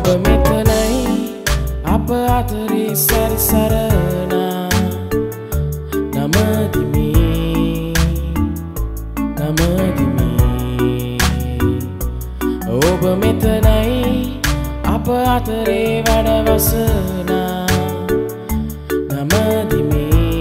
ඔබ මෙතනයි අප අතරේ සැරිසරනා නමදිමි ඔබ මෙතනයි අප අතරේ වැඩවසනා නමදිමි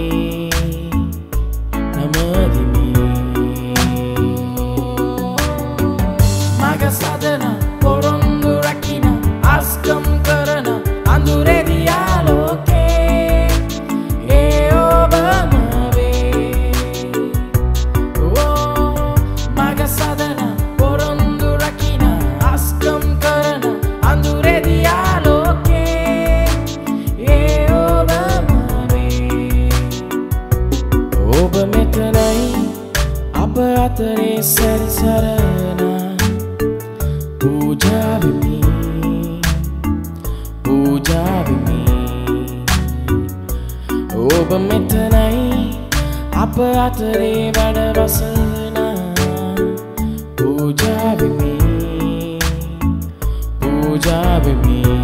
මග සදන පොරොන්දු රකින අස්කම් කරන අඳුරේදී ආලෝකේ ඒ ඔබම වේ මග සදන පොරොන්දු රකින අස්කම් කරන අඳුරේදී ආලෝකේ ඒ ඔබම වේ ඔබ මෙතනයි අප අතරේ සැරිසරනා Puja bimi ඔබ මෙතනයි අප අතරේ වැඩවසනා Puja bimi